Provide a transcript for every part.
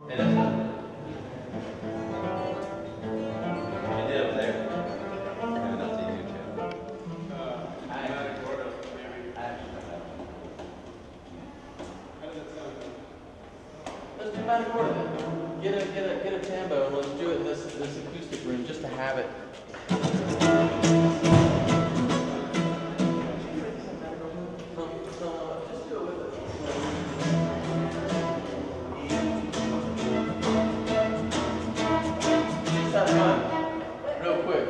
And that's what I did over there. Maybe not to you, too. Matagorda, maybe. I actually know that one. How does it sound? Let's do Matagorda then. Get a tambo and let's do it in this acoustic room just to have it. Just do it with it. Just have fun. Real quick.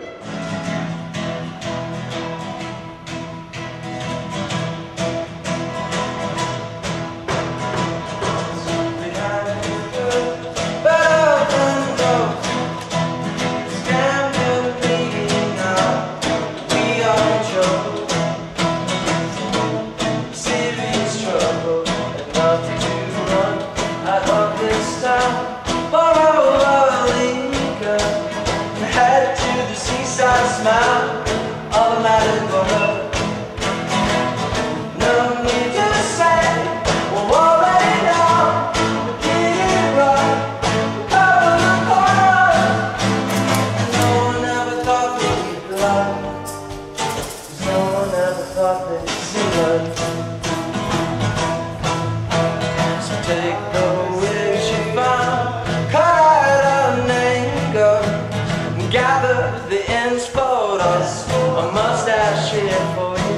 Smile of a Matagorda. No need to say we're already know. Get it right, cover the corner. No one ever thought that we'd love. No one ever thought they'd see us. So take the wish you found, cut out an anger, and gather the ends for us. A mustache here for you,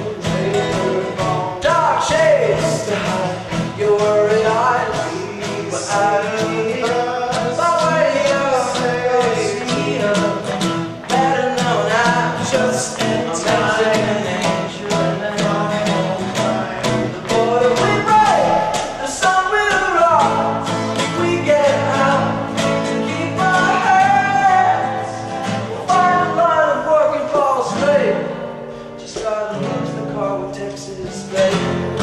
dark shades to hide your worried eyes. But I my radio speeder, better known as just in time. The border we break, the sun will rise. We get out to keep our heads. Find a line of working falls straight. Just gotta lose the car with Texas plate.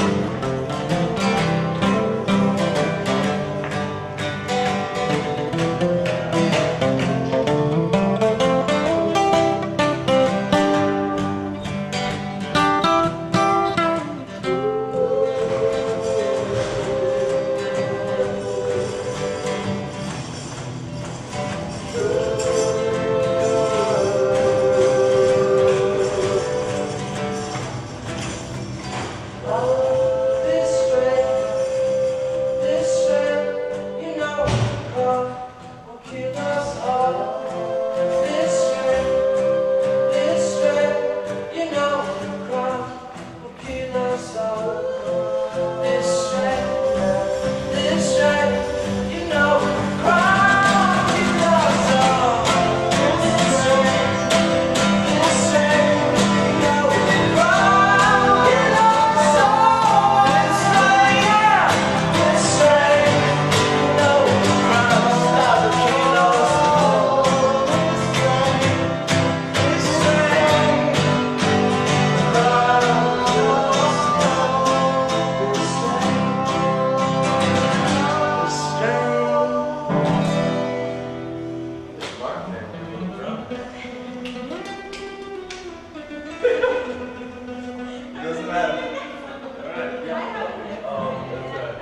It doesn't matter. Alright. Oh, that's right.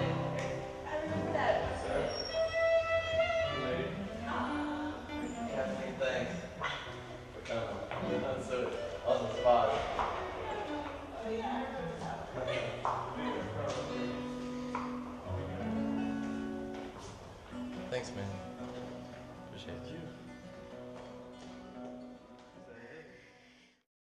Kathleen, thanks for coming. That's so on the spot. Thanks, man. Appreciate you.